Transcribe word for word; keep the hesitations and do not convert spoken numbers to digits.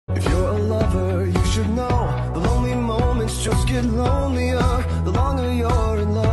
If you're a lover, you should know the lonely moments just get lonelier the longer you're in love.